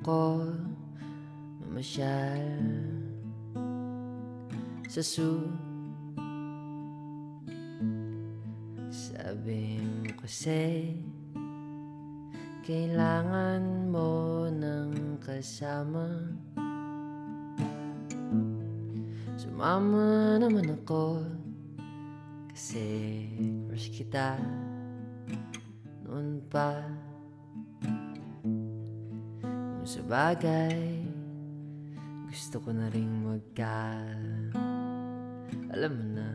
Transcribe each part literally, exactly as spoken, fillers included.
ako mamasyal sa zoo. Sabi mo kasi kailangan mo ng kasama. Sumama naman ako kasi crush kita noon pa. Kung sa bagay gusto ko na ring magka alam mo na.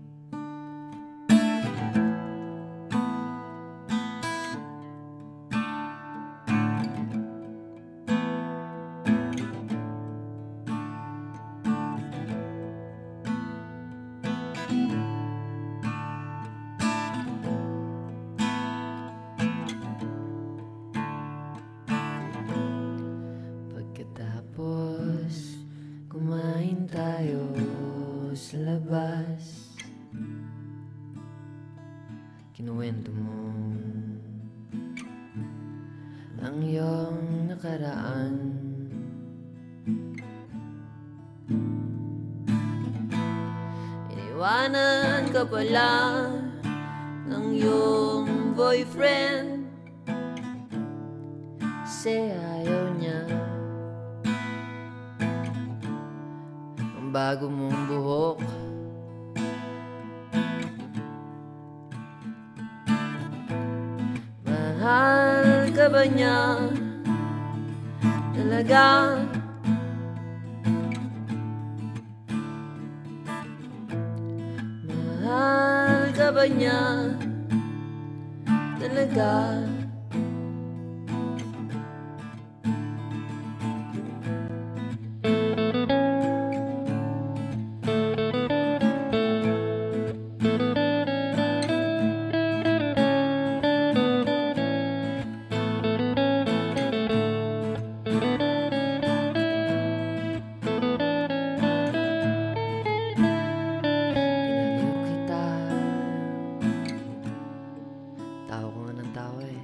Pagkatapos kumain tayo sa labas, kinuwento mo ang iyong nakaraan. Iniwanan ka pala ng iyong boyfriend kasi ayaw niya ang bago mong buhok. Mahal ka ba niya talaga? Mahal ka ba niya talaga? Tao ko nga ng tao eh.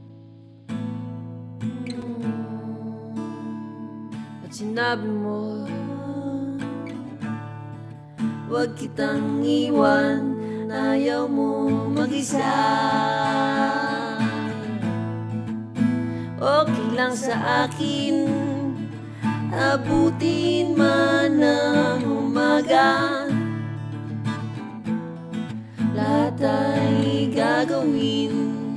At sinabi mo huwag kitang iwan, ayaw mo mag-isa. Okay lang sa akin abutin man ng umaga. Lahat ay gagawin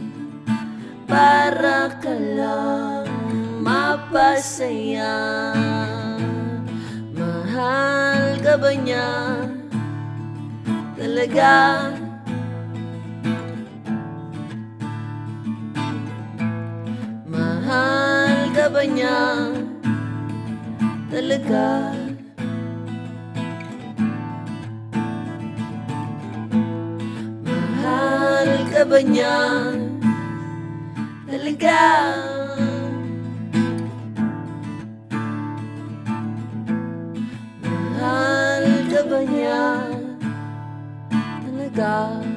para ka lang mapasaya. Mahal ka ba niya talaga? Mahal ka ba niya talaga? Mahal ka ba niya talaga? Mahal ka ba niya talaga?